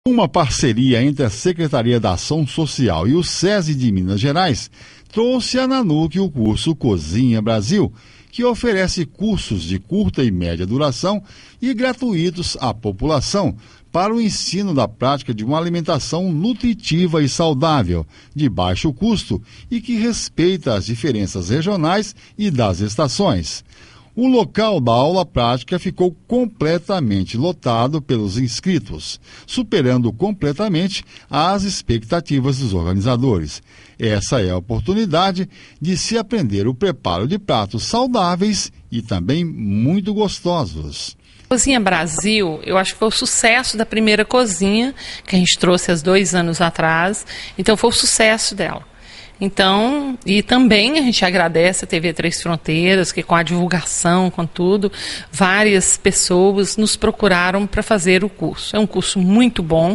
Uma parceria entre a Secretaria da Ação Social e o SESI de Minas Gerais trouxe à Nanuq o curso Cozinha Brasil, que oferece cursos de curta e média duração e gratuitos à população para o ensino da prática de uma alimentação nutritiva e saudável, de baixo custo e que respeita as diferenças regionais e das estações. O local da aula prática ficou completamente lotado pelos inscritos, superando completamente as expectativas dos organizadores. Essa é a oportunidade de se aprender o preparo de pratos saudáveis e também muito gostosos. Cozinha Brasil, eu acho que foi o sucesso da primeira cozinha, que a gente trouxe há 2 anos atrás, então foi o sucesso dela. Então, e também a gente agradece a TV Três Fronteiras, que com a divulgação, com tudo, várias pessoas nos procuraram para fazer o curso. É um curso muito bom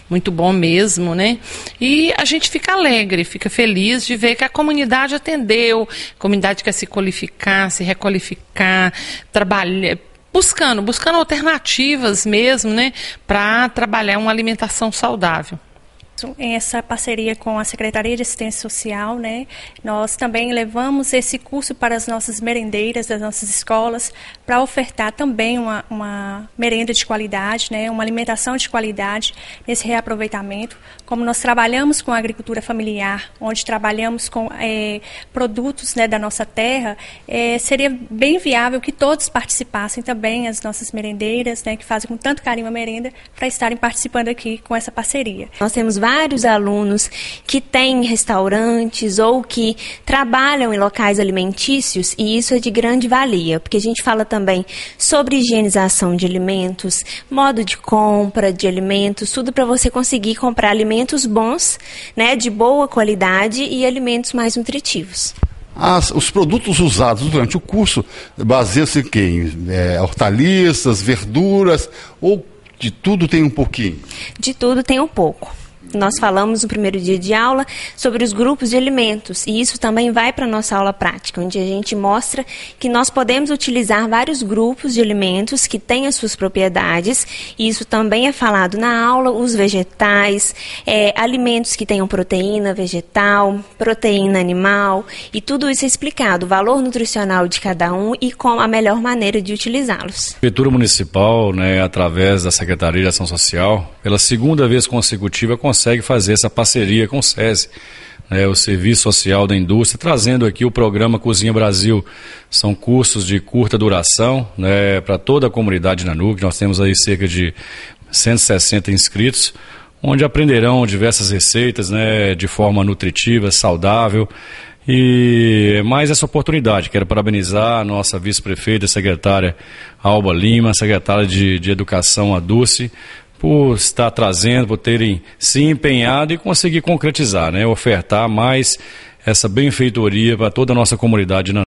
mesmo, né? E a gente fica alegre, fica feliz de ver que a comunidade atendeu, a comunidade quer se qualificar, se requalificar, trabalhar, buscando alternativas mesmo, né? Para trabalhar uma alimentação saudável. Em essa parceria com a Secretaria de Assistência Social, né, nós também levamos esse curso para as nossas merendeiras das nossas escolas, para ofertar também uma merenda de qualidade, né, uma alimentação de qualidade nesse reaproveitamento. Como nós trabalhamos com a agricultura familiar, onde trabalhamos com produtos, né, da nossa terra, seria bem viável que todos participassem também, as nossas merendeiras, né, que fazem com tanto carinho a merenda, para estarem participando aqui com essa parceria. Nós temos vários alunos que têm restaurantes ou que trabalham em locais alimentícios, e isso é de grande valia, porque a gente fala também sobre higienização de alimentos, modo de compra de alimentos, tudo para você conseguir comprar alimentos bons, né, de boa qualidade e alimentos mais nutritivos. Os produtos usados durante o curso baseiam-se em quê? Hortaliças, verduras, ou de tudo tem um pouquinho? De tudo tem um pouco. Nós falamos no primeiro dia de aula sobre os grupos de alimentos, e isso também vai para a nossa aula prática, onde a gente mostra que nós podemos utilizar vários grupos de alimentos que têm as suas propriedades, e isso também é falado na aula, os vegetais, alimentos que tenham proteína vegetal, proteína animal, e tudo isso é explicado, o valor nutricional de cada um e com a melhor maneira de utilizá-los. A Prefeitura Municipal, né, através da Secretaria de Ação Social, pela segunda vez consecutiva, consegue fazer essa parceria com o SESI, o Serviço Social da Indústria, trazendo aqui o programa Cozinha Brasil. São cursos de curta duração, né, para toda a comunidade Nanuq. Nós temos aí cerca de 160 inscritos, onde aprenderão diversas receitas, né, de forma nutritiva, saudável. E mais essa oportunidade, quero parabenizar a nossa vice-prefeita, secretária Alba Lima, secretária de Educação, a Dulce, por estar trazendo, por terem se empenhado e conseguir concretizar, né, ofertar mais essa benfeitoria para toda a nossa comunidade.